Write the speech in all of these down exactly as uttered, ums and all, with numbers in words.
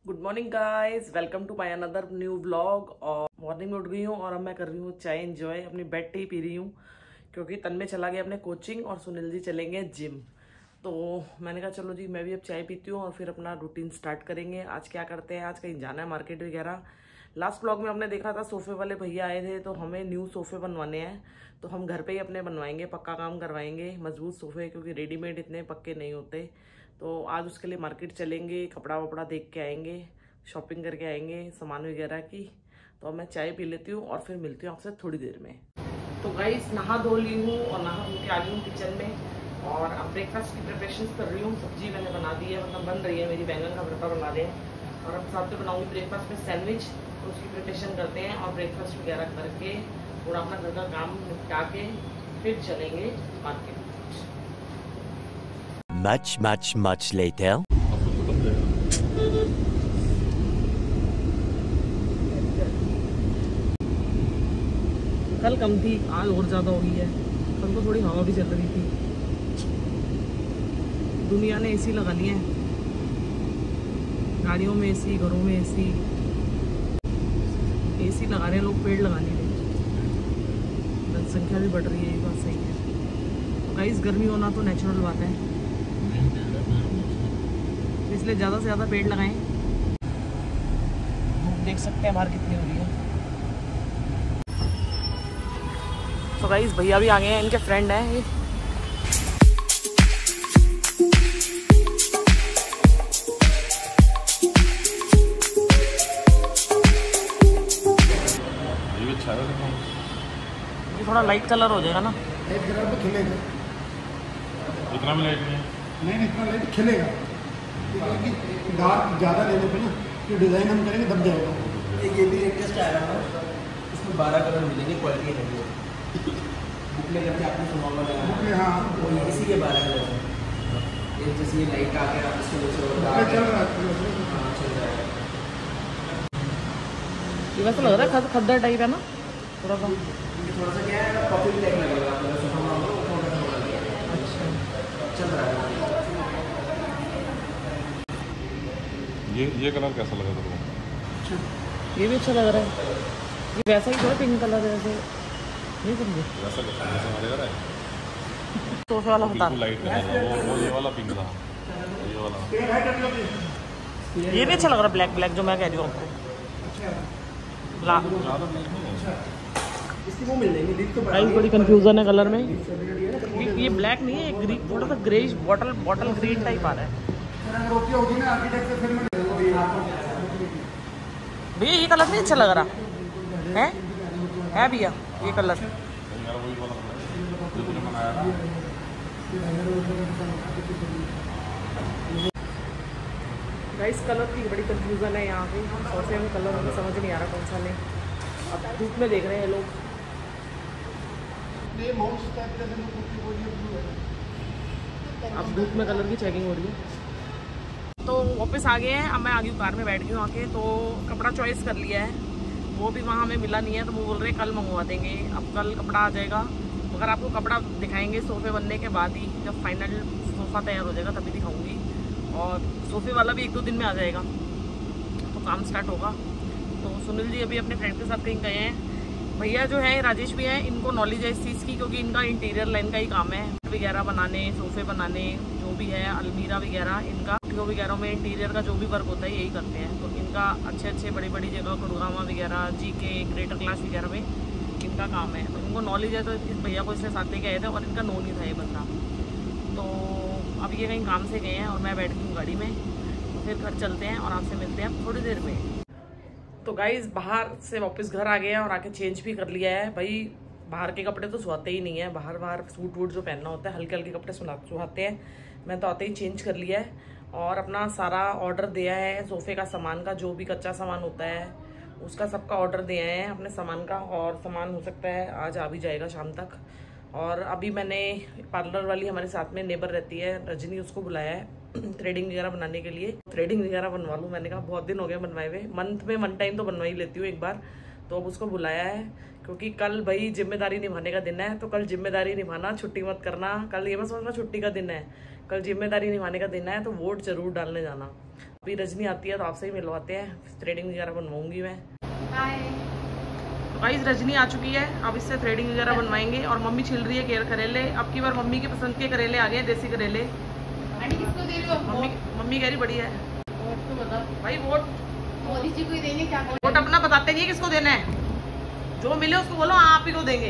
Good morning guys, welcome to my another new vlog. और morning में उठ गई हूँ और अब मैं कर रही हूँ चाय एंजॉय। अपनी बेड टी पी रही हूँ क्योंकि तन्मय चला गया अपने कोचिंग और सुनील जी चलेंगे जिम। तो मैंने कहा चलो जी मैं भी अब चाय पीती हूँ और फिर अपना रूटीन स्टार्ट करेंगे। आज क्या करते हैं, आज कहीं जाना है मार्केट वगैरह। लास्ट व्लॉग में हमने देखा था सोफे वाले भैया आए थे, तो हमें न्यू सोफे बनवाने हैं। तो हम घर पे ही अपने बनवाएंगे, पक्का काम करवाएंगे, मजबूत सोफे, क्योंकि रेडीमेड इतने पक्के नहीं होते। तो आज उसके लिए मार्केट चलेंगे, कपड़ा वपड़ा देख के आएंगे, शॉपिंग करके आएंगे सामान वगैरह की। तो अब मैं चाय पी लेती हूँ और फिर मिलती हूँ आपसे थोड़ी देर में। तो गाइस नहा धो ली हूँ और नहा धो के आ गई हूँ किचन में और अब ब्रेकफास्ट की प्रिपरेशन कर रही हूँ। सब्जी मैंने बना दी है, मतलब बन रही है मेरी, बैंगन का भरता बना रहे हैं और अब साथ में बनाऊंगी ब्रेकफास्ट में सैंडविच। तो उसकी प्रिपरेशन करते हैं और ब्रेकफास्ट वगैरह करके और अपना घर का काम निपटा के फिर चलेंगे market. Much, much, much later. कल कम थी, आज और ज़्यादा हो गई है। कल तो थोड़ी हवा भी चल रही थी। दुनिया ने एसी लगा लिए हैं, गाड़ियों में एसी, घरों में एसी। एसी लगा रहे हैं लोग, पेड़ लगा नहीं रहे। जनसंख्या भी बढ़ रही है, ये बात सही है। तो गाइस गर्मी होना तो नेचुरल बात है, इसलिए ज़्यादा से ज़्यादा पेड़ लगाएं। धूप देख सकते हैं बाहर कितनी हो रही है। तो गाइस भैया भी आ गए हैं, इनके फ्रेंड हैं ये। ये थोड़ा लाइट कलर हो जाएगा ना, लाइट कलर पे खिलेगा। इतना भी लाइट नहीं है? नहीं नहीं, इतना लाइट खिलेगा, क्योंकि डार्क ज़्यादा लेने पे ना जो डिज़ाइन हम करेंगे दब जाएगा। ये भी लेटेस्ट आया है, इसमें बारह कलर मिलेंगे, क्वालिटी है ये। बुकले करके आपने सुनवाना लगा बुकले, हाँ वो ये इसी के बारह कलर हैं। ये जैसे ये लाइट आ गया, आप इसके नीचे और बुकले चल रहा है। हाँ चल जाएगा। ये वैसा लग रहा है खद खद्दर टाइप है ना थोड़ा सा। ये थोड़ा सा क्या है, कॉफी टाइप लगेगा आपको, सोफा में वो थोड़ा थोड़ा लगेगा। अच्छा चल रहा है ये ये कलर कैसा लगा तुमको? अच्छा, ये भी अच्छा लग रहा है। ये वैसा ही थोड़ा पिंक कलर है, जैसे नहीं समझे वैसा कैसा जैसा हमारे घर है, सोफे वाला होता बिल्कुल लाइट कलर था वो, वो ये वाला पिंक था, ये वाला। ये भी अच्छा लग रहा है, ब्लैक ब्लैक जो मैं कह रही हूँ आपको। ला ज़्यादा ब्लैक नहीं है। इसकी वो मिल जाएंगी लीफ तो बड़ा बड़ी कंफ्यूजन है कलर में। ये, ये ब्लैक नहीं है, ये ग्रीन, थोड़ा सा greyish bottle bottle green type आ रहा है। रोटी होगी ना आर्किटेक्ट से, फिर मैं भैया ये कलर नहीं अच्छा लग रहा है, है भैया ये कलर। यार वही वाला जो तूने बनाया था। गाइस कलर की बड़ी कंफ्यूजन है यहाँ पे, सोफे में कलर हमें समझ नहीं आ रहा कौन सा लें। अब धूप में देख रहे हैं लोग। ये माउस टाइप का जो कुछ वो ये ब्लू है। अब धूप में कलर की चेकिंग हो रही है। तो वापस आ गए हैं, अब मैं आ गई हूँ कार में, बैठ गई हूँ आके। तो कपड़ा चॉइस कर लिया है, वो भी वहाँ हमें मिला नहीं है, तो वो बोल रहे हैं कल मंगवा देंगे। अब कल कपड़ा आ जाएगा, मगर आपको कपड़ा दिखाएंगे सोफे बनने के बाद ही, जब फाइनल सोफ़ा तैयार हो जाएगा तभी दिखाऊंगी। और सोफे वाला भी एक दो दिन में आ जाएगा, तो काम स्टार्ट होगा। तो सुनील जी अभी अपने फ्रेंड के साथ कहीं गए हैं। भैया जो है राजेश भी हैं, इनको नॉलेज है इस चीज़ की, क्योंकि इनका इंटीरियर लाइन का ही काम है, वगैरह बनाने, सोफे बनाने, जो भी है अलमीरा वगैरह, इनका जो वगैरह में इंटीरियर का जो भी वर्क होता है यही करते हैं। तो इनका अच्छे अच्छे बड़ी बड़ी जगह गुड़गांव वगैरह, जी के ग्रेटर क्लास वगैरह में इनका काम है, तो इनको नॉलेज है। तो इस भैया को इससे साथ लेके आए थे और इनका नोन ही था ये बंदा। तो अब ये कहीं काम से गए हैं और मैं बैठ गई हूँ गाड़ी में, तो फिर घर चलते हैं और आपसे मिलते हैं थोड़ी देर में। तो गाइस बाहर से वापस घर आ गए हैं और आके चेंज भी कर लिया है। भाई बाहर के कपड़े तो सुहाते ही नहीं है, बाहर बाहर सूट वूट जो पहनना होता है, हल्के हल्के कपड़े सुना सुहाते हैं। मैं तो आते ही चेंज कर लिया है और अपना सारा ऑर्डर दिया है सोफे का सामान का, जो भी कच्चा सामान होता है उसका सबका ऑर्डर दिया है अपने सामान का। और सामान हो सकता है आज आ भी जाएगा शाम तक। और अभी मैंने पार्लर वाली हमारे साथ में नेबर रहती है रजनी, उसको बुलाया है थ्रेडिंग वगैरह बनाने के लिए। थ्रेडिंग वगैरह बनवा लूँ, मैंने कहा बहुत दिन हो गए बनवाए हुए, मंथ में वन टाइम तो बनवा ही लेती हूँ एक बार। तो अब उसको बुलाया है, क्योंकि कल भाई जिम्मेदारी निभाने का दिन है। तो कल जिम्मेदारी निभाना, छुट्टी मत करना। कल ये मत समझना छुट्टी का दिन है, कल जिम्मेदारी निभाने का दिन है। तो वोट जरूर डालने जाना। अभी रजनी आती है तो आपसे ही मिलवाते हैं, थ्रेडिंग वगैरह बनवाऊंगी मैं। तो गाइस रजनी आ चुकी है, अब इससे थ्रेडिंग वगैरह बनवाएंगे। और मम्मी छिल रही है केर करेले। अब की बार मम्मी के पसंद के करेले आ गए, देसी करेले। किसको दे रहे हो? मम्मी मम्मी कह रही बढ़िया है। वोट तो बता, भाई वोट मोदी जी को ही देंगे क्या? वोट अपना बताते नहीं किसको देना है, जो मिले उसको बोलो आप ही को देंगे।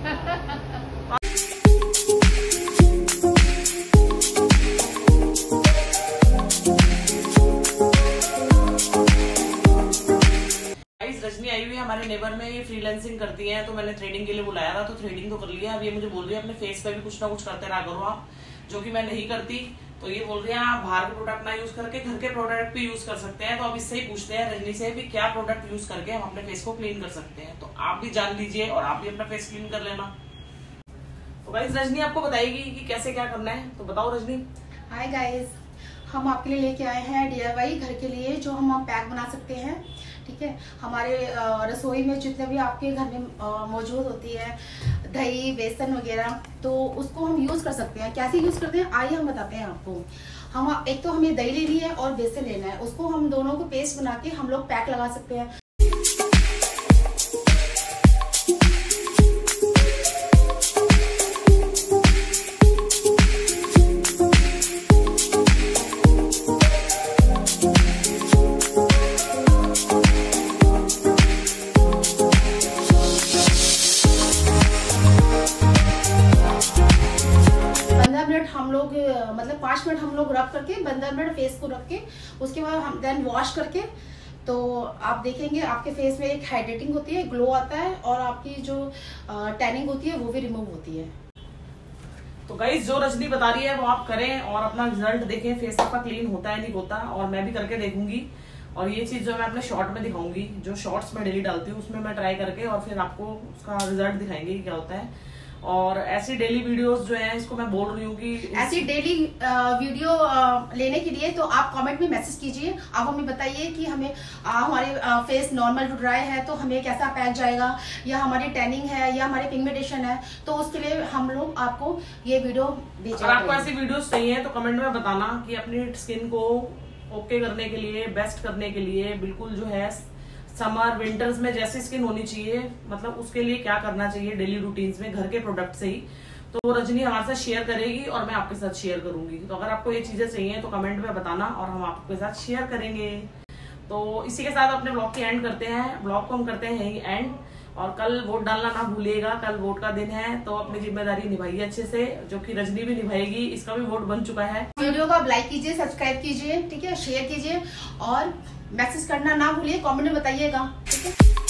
रजनी आई हुई है हमारे नेबर में, ये फ्रीलांसिंग करती है। तो मैंने थ्रेडिंग के लिए बुलाया था, तो थ्रेडिंग तो कर लिया। अब ये मुझे बोल रही है अपने फेस पे भी कुछ ना कुछ करते रहा करो आप, जो कि मैं नहीं करती। तो ये बोल रही है आप बाहर के प्रोडक्ट ना यूज करके घर के प्रोडक्ट भी यूज कर सकते हैं। तो अब इससे ही पूछते हैं रजनी से भी क्या प्रोडक्ट यूज करके हम अपने फेस को क्लीन कर सकते हैं। तो आप भी जान लीजिए और आप भी अपना फेस क्लीन कर लेना। तो गाइस रजनी आपको बताएगी कि कैसे क्या करना है, तो बताओ रजनी। हाय गाइस, हम आपके लिए लेके आए हैं डी आई वाई घर के लिए, जो हम पैक बना सकते हैं। ठीक है, हमारे रसोई में जितने भी आपके घर में मौजूद होती है दही, बेसन वगैरह, तो उसको हम यूज कर सकते हैं। कैसे यूज करते हैं आइए हम बताते हैं आपको। हम एक तो हमें दही लेनी है और बेसन लेना है, उसको हम दोनों को पेस्ट बना के हम लोग पैक लगा सकते हैं। हम लोग मतलब पाँच मिनट हम लोग रब करके पंद्रह मिनट फेस को रख के उसके बाद हम देन वॉश करके, तो आप देखेंगे आपके फेस में एक हाइड्रेटिंग होती है, ग्लो आता है और आपकी जो टैनिंग होती है वो भी रिमूव होती है। तो गाइस जो रजनी बता रही है वो आप करें और अपना रिजल्ट देखें, फेस आपका क्लीन होता है नहीं होता। और मैं भी करके देखूंगी। और ये चीज जो मैं अपने शॉर्ट में दिखाऊंगी, जो शॉर्ट्स में डेली डालती हूँ उसमें मैं ट्राई करके और फिर आपको उसका रिजल्ट दिखाएंगे क्या होता है। और ऐसी डेली वीडियोस जो हैं, इसको मैं बोल रही हूँ कि ऐसी डेली वीडियो लेने के लिए तो आप कमेंट में मैसेज कीजिए। आप हमें बताइए कि हमें आ, हमारे आ, फेस नॉर्मल टू ड्राई है तो हमें कैसा पैक जाएगा, या हमारी टैनिंग है या हमारी पिगमेंटेशन है, तो उसके लिए हम लोग आपको ये वीडियो भेजेंगे। अगर आपको ऐसी वीडियोस चाहिए तो कमेंट में बताना कि अपनी स्किन को ओके करने के लिए, बेस्ट करने के लिए, बिल्कुल जो है समर विंटर्स में जैसी स्किन होनी चाहिए, मतलब उसके लिए क्या करना चाहिए डेली रूटीन्स में घर के प्रोडक्ट से ही, तो रजनी हमारे साथ शेयर करेगी और मैं आपके साथ शेयर करूंगी। तो अगर आपको ये चीजें चाहिए तो कमेंट में बताना और हम आपके साथ शेयर करेंगे। तो इसी के साथ अपने ब्लॉग की एंड करते हैं। ब्लॉग को हम करते हैं यही एंड। और कल वोट डालना ना भूलिएगा, कल वोट का दिन है, तो अपनी जिम्मेदारी निभाइए अच्छे से, जो कि रजनी भी निभाएगी। इसका भी वोट बन चुका है। वीडियो को आप लाइक कीजिए, सब्सक्राइब कीजिए, ठीक है, शेयर कीजिए और मैसेज करना ना भूलिए, कमेंट में बताइएगा, ठीक है।